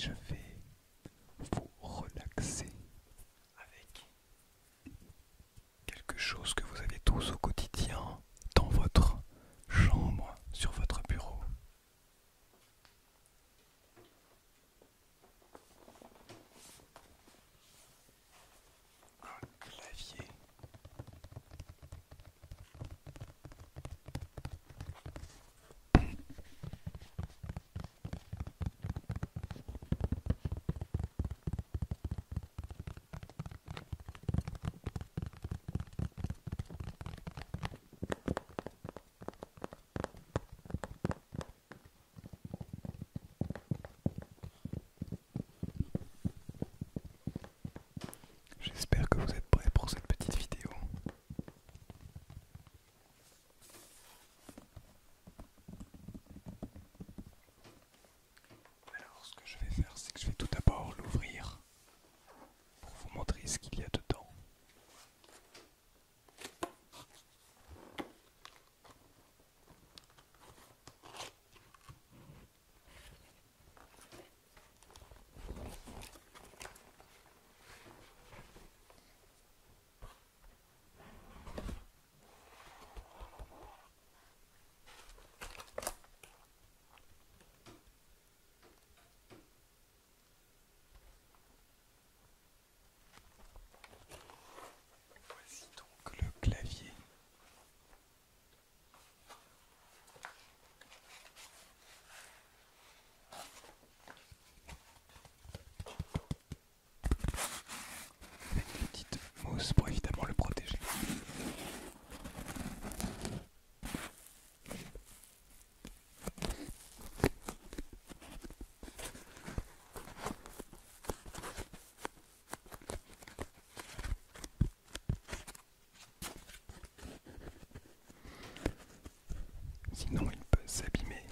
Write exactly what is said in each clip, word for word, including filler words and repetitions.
je vais vous relaxer avec quelque chose que vous avez tous au quotidien dans votre chambre, sur votre bureau. Un clavier. J'espère que vous êtes prêts pour cette petite vidéo. Alors ce que je vais faire, c'est que je vais tout d'abord l'ouvrir pour vous montrer ce qu'il y a dedans. Voici donc le clavier. Avec une petite mousse pour évidemment le protéger. Sinon il peut s'abîmer.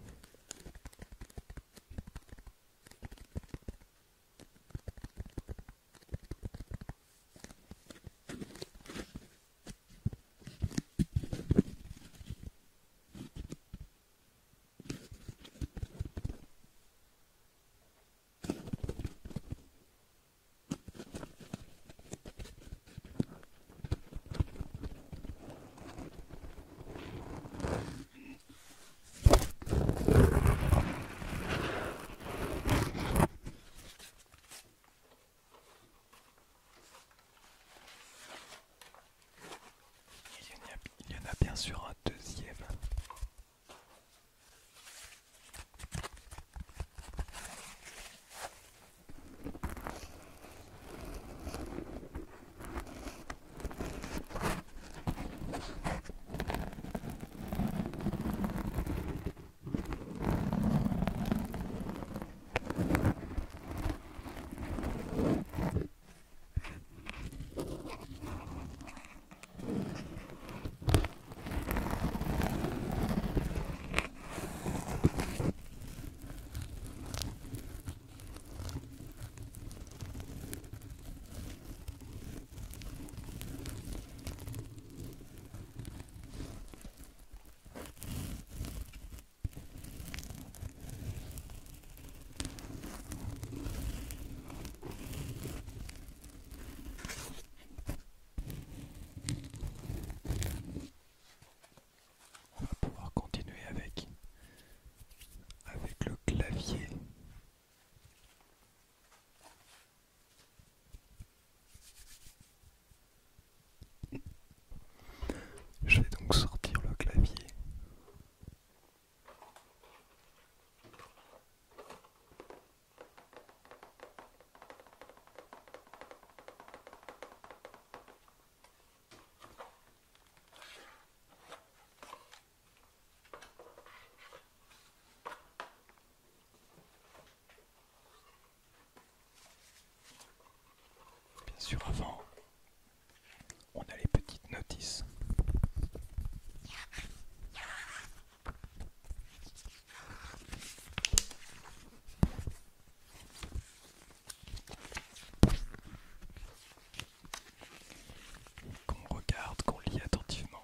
Il y en a, il y en a bien sûr un deuxième. On va pouvoir continuer avec, avec le clavier. Je vais donc sortir le clavier. Bien sûr, avant, on a les petites notices. Qu'on regarde, qu'on lit attentivement.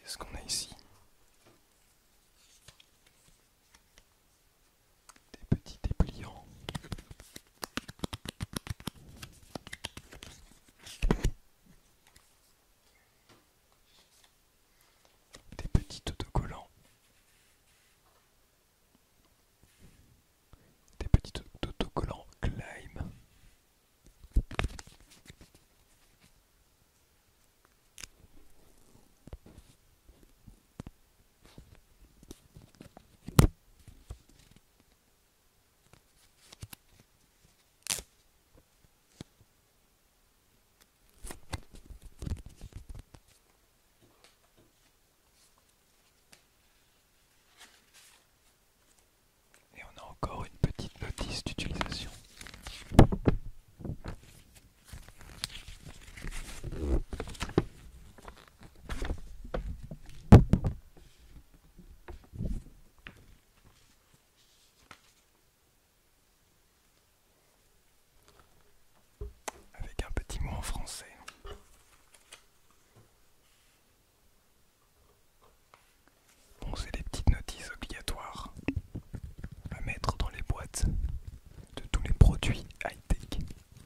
Qu'est-ce qu'on a ici? Des petits dépliants. Des petits autocollants. Des petits autocollants Climb. Et on a encore une petite notice d'utilisation. Avec un petit mot en français. Bon, c'est des petites notices obligatoires à mettre dans les boîtes de tous les produits high-tech.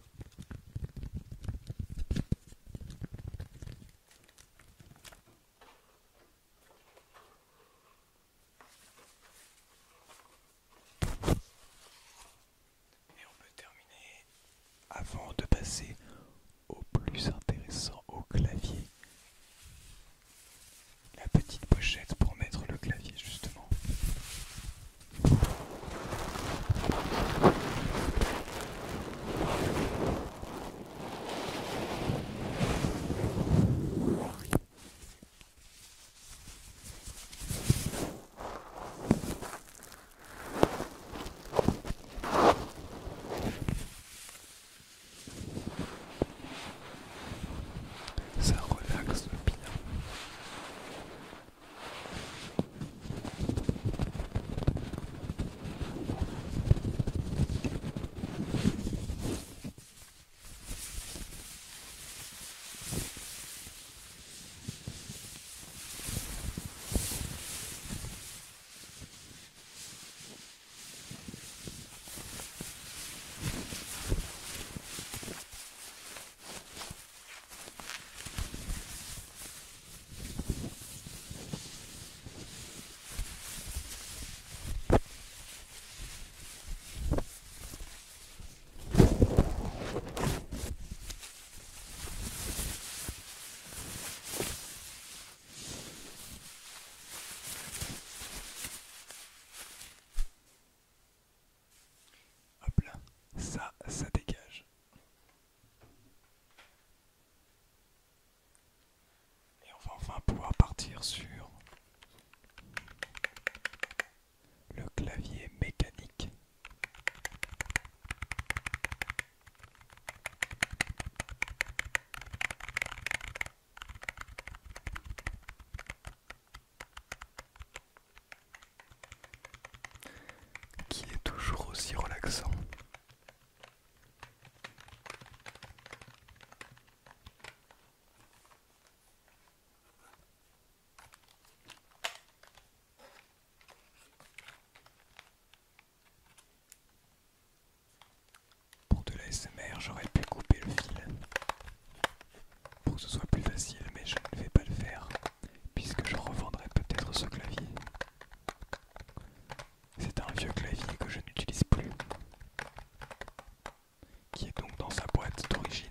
Et on peut terminer avant de passer au plus intéressant, au clavier. La petite pochette pour mettre le clavier justement. Ça relaxe bien. Hop là, ça, ça dégage. Et on va enfin pouvoir partir sur le clavier mécanique. Qui est toujours aussi relaxant. Pour de l'A S M R, j'aurais pu couper le fil pour que ce soit plus facile, mais je ne vais pas le faire puisque je revendrai peut-être ce clavier. C'est un vieux clavier que je n'utilise plus, qui est donc dans sa boîte d'origine.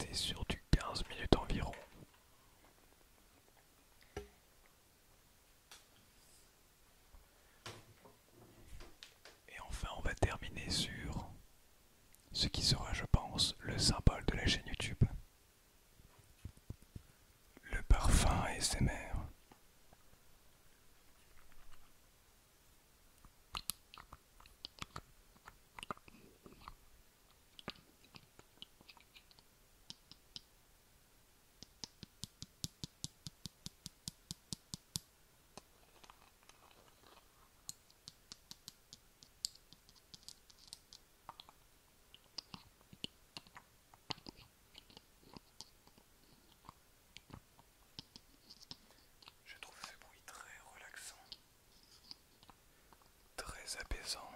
est sur du quinze minutes environ. Et enfin, on va terminer sur ce qui sera, je pense, le symbole de la chaîne YouTube. Le parfum A S M R. Je trouve ce bruit très relaxant, très apaisant.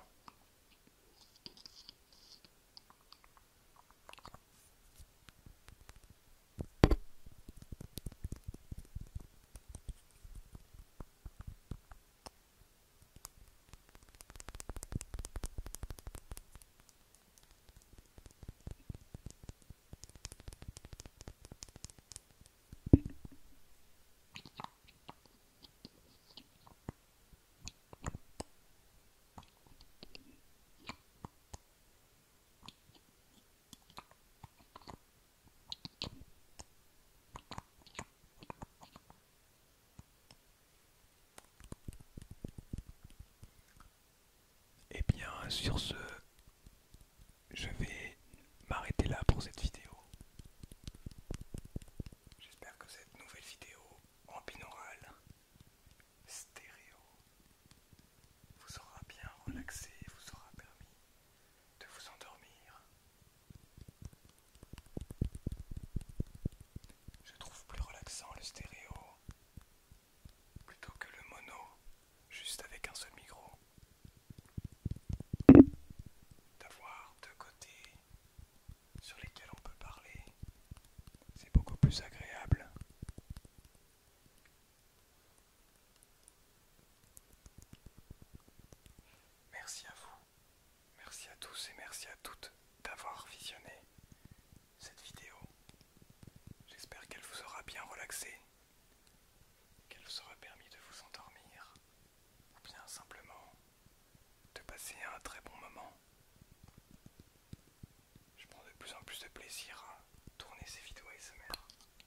Et bien, sur ce, je vais m'arrêter là pour cette vidéo. J'espère que cette nouvelle vidéo en binaural stéréo vous aura bien relaxé, vous aura permis de vous endormir. Je trouve plus relaxant le stéréo plutôt que le mono, juste avec un seul micro. D'avoir deux côtés sur lesquels on peut parler, c'est beaucoup plus agréable. Merci à vous, merci à tous et merci à toutes d'avoir visionné cette vidéo. J'espère qu'elle vous aura bien relaxé, qu'elle vous aura permis de vous endormir, ou bien simplement de passer un très bon moment. Je prends de plus en plus de plaisir à tourner ces vidéos A S M R.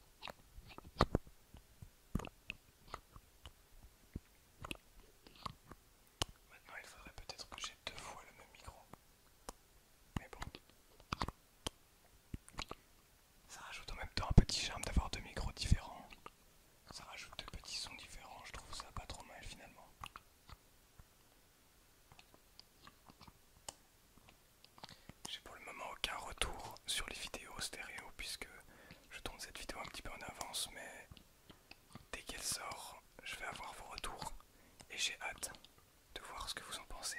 Maintenant, il faudrait peut-être que j'ai deux fois le même micro. Mais bon. Ça rajoute en même temps un petit charme d'avoir deux micros différents. Ça rajoute deux petits sons différents, je trouve ça pas trop mal finalement. J'ai pour le moment aucun retour sur les vidéos stéréo puisque je tourne cette vidéo un petit peu en avance, mais dès qu'elle sort, je vais avoir vos retours et j'ai hâte de voir ce que vous en pensez.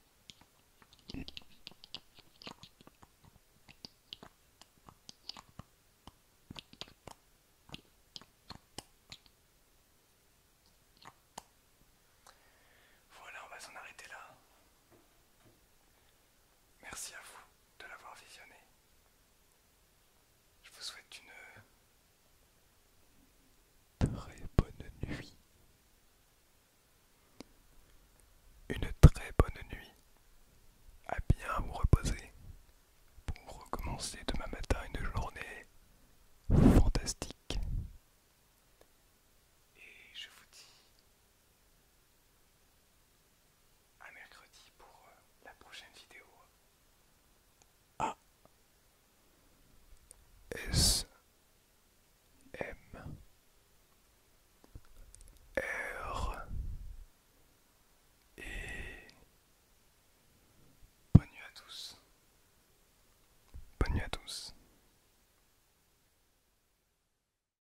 Voilà, on va s'en arrêter là. Merci à vous de l'avoir visionné. Je vous souhaite une très bonne nuit. Une très bonne nuit. À bien vous reposer pour recommencer demain matin une journée fantastique. Et je vous dis à mercredi pour euh, la prochaine vidéo. A S M R et bonne nuit à tous. Bonne nuit à tous.